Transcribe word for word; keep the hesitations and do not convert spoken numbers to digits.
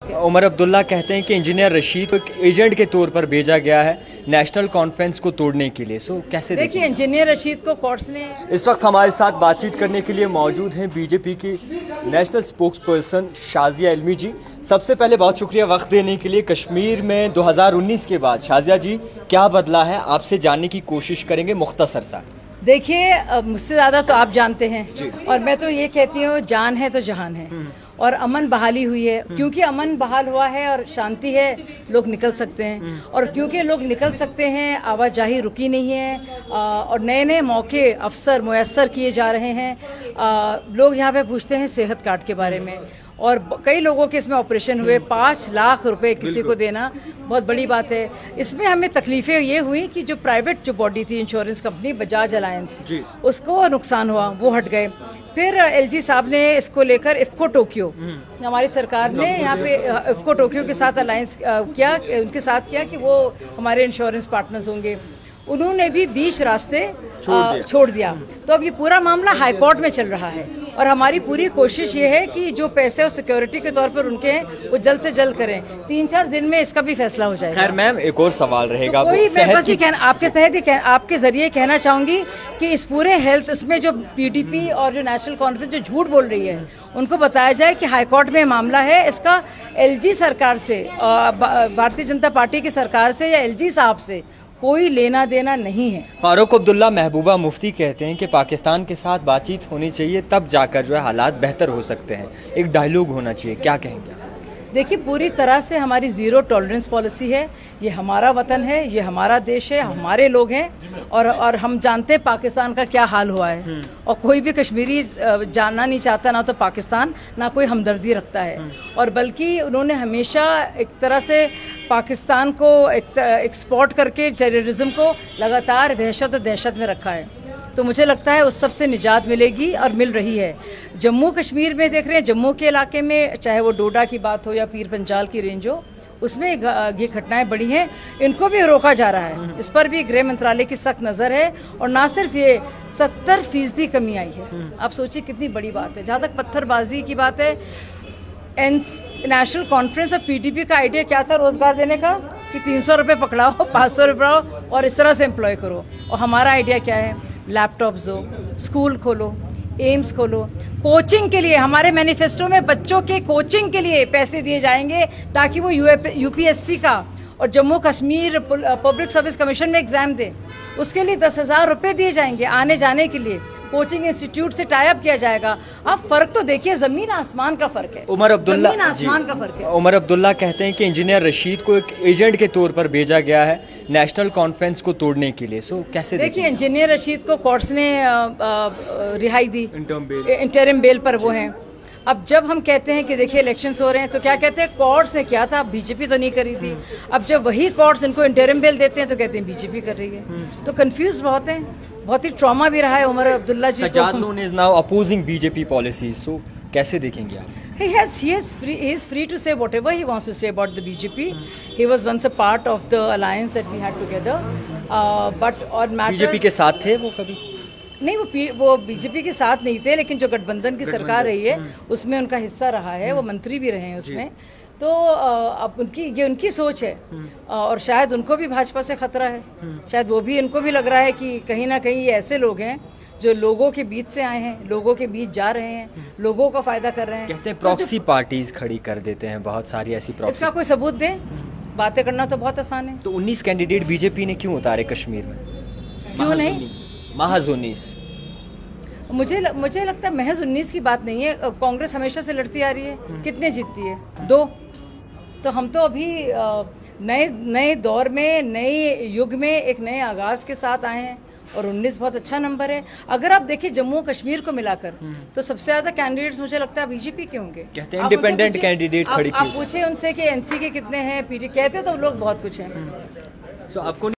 उमर अब्दुल्ला कहते हैं कि इंजीनियर रशीद को एक एजेंट के तौर पर भेजा गया है नेशनल कॉन्फ्रेंस को तोड़ने के लिए। सो कैसे देखिए, इंजीनियर रशीद को कोर्ट्स ने इस वक्त हमारे साथ बातचीत करने के लिए मौजूद हैं बीजेपी की नेशनल स्पोक्स पर्सन शाजिया इल्मी जी। सबसे पहले बहुत शुक्रिया वक्त देने के लिए। कश्मीर में दो हज़ार उन्नीस के बाद शाजिया जी क्या बदला है, आपसे जानने की कोशिश करेंगे मुख्तसर सा। देखिए, मुझसे ज़्यादा तो आप जानते हैं और मैं तो ये कहती हूँ जान है तो जहान है और अमन बहाली हुई है। क्योंकि अमन बहाल हुआ है और शांति है, लोग निकल सकते हैं और क्योंकि लोग निकल सकते हैं, आवाजाही रुकी नहीं है और नए नए मौके अवसर मुयस्सर किए जा रहे हैं। लोग यहाँ पे पूछते हैं सेहत कार्ड के बारे में और कई लोगों के इसमें ऑपरेशन हुए। पाँच लाख रुपए किसी को देना बहुत बड़ी बात है। इसमें हमें तकलीफें ये हुई कि जो प्राइवेट जो बॉडी थी इंश्योरेंस कंपनी बजाज अलायंस, उसको नुकसान हुआ, वो हट गए। फिर एलजी साहब ने इसको लेकर इफ्को टोक्यो, हमारी सरकार ने यहाँ पे इफ्को टोक्यो के साथ अलायंस किया, उनके साथ किया कि वो हमारे इंश्योरेंस पार्टनर्स होंगे। उन्होंने भी बीच रास्ते छोड़, छोड़ दिया। तो अब ये पूरा मामला हाई कोर्ट में चल रहा है और हमारी पूरी कोशिश ये है कि जो पैसे और सिक्योरिटी के तौर पर उनके हैं वो जल्द से जल्द करें। तीन चार दिन में इसका भी फैसला हो जाएगा। खैर मैम, एक और सवाल रहेगा। तो कोई मैं बस ये कहना आपके तहत ही कह, आपके जरिए कहना चाहूंगी कि इस पूरे हेल्थ इसमें जो पीडीपी और जो नेशनल कॉन्फ्रेंस जो झूठ बोल रही है उनको बताया जाए कि हाईकोर्ट में मामला है। इसका एलजी सरकार से, भारतीय जनता पार्टी की सरकार से या एलजी साहब से कोई लेना देना नहीं है। फारूक अब्दुल्ला महबूबा मुफ्ती कहते हैं कि पाकिस्तान के साथ बातचीत होनी चाहिए, तब जाकर जो है हालात बेहतर हो सकते हैं, एक डायलॉग होना चाहिए। क्या कहेंगे? देखिए, पूरी तरह से हमारी ज़ीरो टॉलरेंस पॉलिसी है। ये हमारा वतन है, ये हमारा देश है, हमारे लोग हैं और और हम जानते हैं पाकिस्तान का क्या हाल हुआ है और कोई भी कश्मीरी जानना नहीं चाहता, ना तो पाकिस्तान ना कोई हमदर्दी रखता है। और बल्कि उन्होंने हमेशा एक तरह से पाकिस्तान को एक्सपोर्ट करके टेररिज्म को लगातार वहशत और दहशत में रखा है। तो मुझे लगता है उस सब से निजात मिलेगी और मिल रही है। जम्मू कश्मीर में देख रहे हैं, जम्मू के इलाके में चाहे वो डोडा की बात हो या पीर पंजाल की रेंज हो, उसमें ये घटनाएं बढ़ी हैं, इनको भी रोका जा रहा है। इस पर भी गृह मंत्रालय की सख्त नज़र है और ना सिर्फ ये सत्तर फीसदी कमी आई है। आप सोचिए कितनी बड़ी बात है। जहाँ तक पत्थरबाजी की बात है, नेशनल कॉन्फ्रेंस और पीडीपी का आइडिया क्या था रोजगार देने का कि तीन सौ रुपये पकड़ाओ, पाँच सौ रुपये और इस तरह से एम्प्लॉय करो। और हमारा आइडिया क्या है? लैपटॉप्स दो, स्कूल खोलो, एम्स खोलो, कोचिंग के लिए हमारे मैनिफेस्टो में बच्चों के कोचिंग के लिए पैसे दिए जाएंगे ताकि वो यूपीएससी का और Jammu Kashmir Public Service Commission में एग्जाम दे। उसके लिए दस हजार रुपये दिए जाएंगे आने जाने के लिए। कोचिंग इंस्टीट्यूट से टाई अप किया जाएगा। आप फर्क तो देखिए, जमीन आसमान का फर्क है। उमर अब्दुल्ला जमीन आसमान का फर्क है। उमर अब्दुल्ला कहते हैं कि इंजीनियर रशीद को एक एजेंट के तौर पर भेजा गया है नेशनल कॉन्फ्रेंस को तोड़ने के लिए। सो कैसे देखिए, इंजीनियर रशीद को कोर्ट्स ने रिहाई दी, इंटरिम बेल पर वो हैं। अब जब हम कहते हैं कि देखिए इलेक्शंस हो रहे हैं तो क्या कहते हैं कोर्ट्स ने किया था, बीजेपी तो नहीं करी थी। अब जब वही कोर्ट्स इनको इंटरिम बेल देते हैं तो कहते हैं बीजेपी कर रही है। तो कंफ्यूज बहुत है, बहुत ही ट्रॉमा भी रहा है उमर अब्दुल्ला जी को। Is now opposing BJP policies. So कैसे देखेंगे आप? He has he is free he is free to say whatever he wants to say about the B J P. He was once a part of the alliance that we had together. Uh, but on matters BJP के साथ थे वो कभी? नहीं, वो वो BJP के साथ नहीं थे, लेकिन जो गठबंधन की सरकार रही है उसमें उनका हिस्सा रहा है। वो मंत्री भी रहे हैं उसमें। तो अब उनकी ये उनकी सोच है और शायद उनको भी भाजपा से खतरा है। शायद वो भी, इनको भी लग रहा है कि कहीं ना कहीं ये ऐसे लोग हैं जो लोगों के बीच से आए हैं, लोगों के बीच जा रहे हैं, लोगों का फायदा कर रहे हैं। कहते हैं प्रॉक्सी पार्टीज खड़ी कर देते हैं, बहुत सारी ऐसी प्रॉक्सी। इसका कोई सबूत दें? बातें करना तो बहुत आसान है। तो उन्नीस कैंडिडेट बीजेपी ने क्यों उतारे कश्मीर में? क्यों नहीं? महज उन्नीस। मुझे ल, मुझे लगता है महज उन्नीस की बात नहीं है। कांग्रेस हमेशा से लड़ती आ रही है। कितने जीतती है? दो। तो हम तो अभी नए नए दौर में, नए युग में एक नए आगाज के साथ आए हैं और उन्नीस बहुत अच्छा नंबर है। अगर आप देखिए जम्मू कश्मीर को मिलाकर तो सबसे ज्यादा कैंडिडेट्स मुझे लगता है बीजेपी के होंगे। कहते हैं इंडिपेंडेंट कैंडिडेट खड़ी की। आप पूछे उनसे कि एनसी के कितने हैं, पीडी, कहते तो लोग बहुत कुछ हैं। तो आपको